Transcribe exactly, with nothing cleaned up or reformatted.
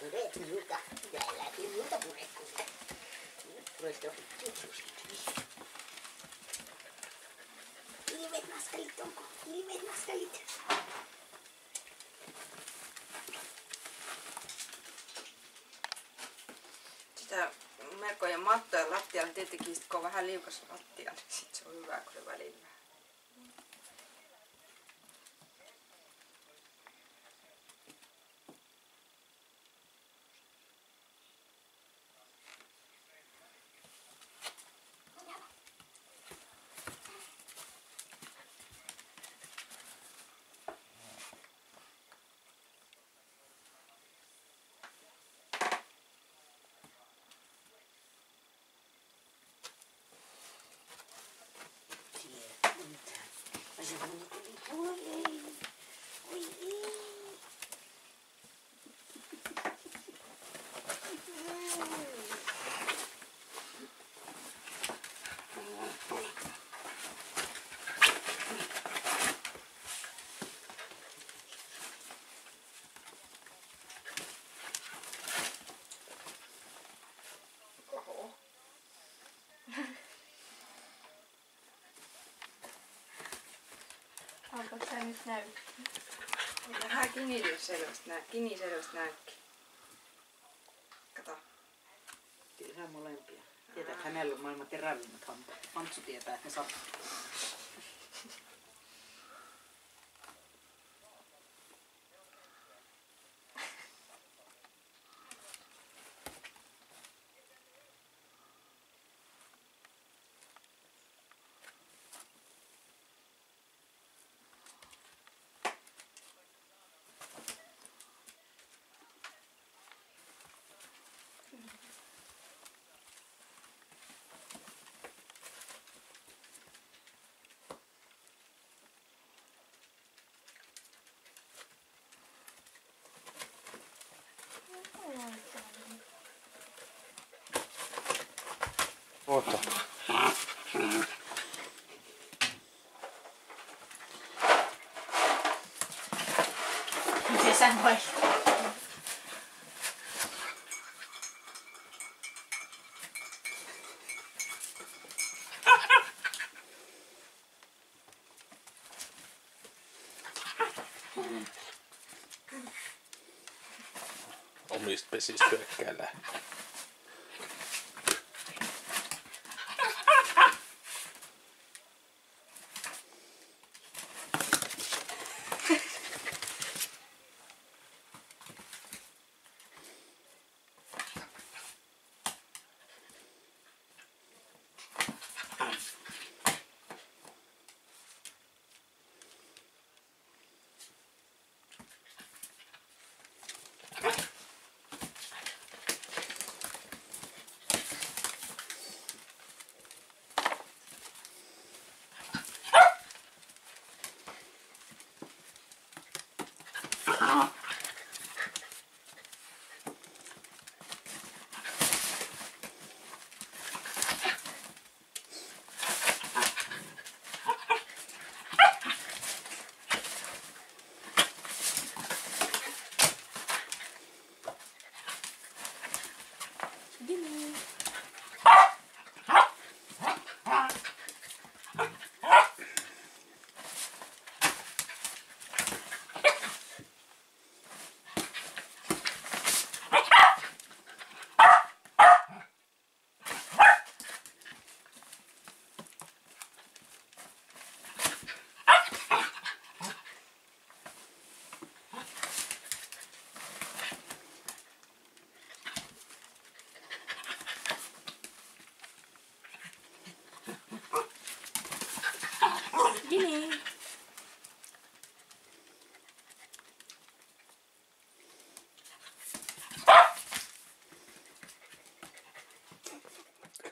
puret minulta. Ja äläkin minulta pure kuule. Puret on kiitos. Ilmeet naskalit onko? Ilmeet naskalit. Sitä melkojen mattoja lattialla tietenkin sit kun on vähän liukas lattia, niin sit se on hyvä kun se välillä. Onko se nyt näyttää? Vähän kiniselvästi nää, kiniselvästi näytti. Kato. Kyllä molempia. Tietää, että hänellä on maailman terävimmät hampaat. Antsu tietää, että ne sattuu. Oota. Miten sä voit? Omista pesistä hyökkäillään. Ah!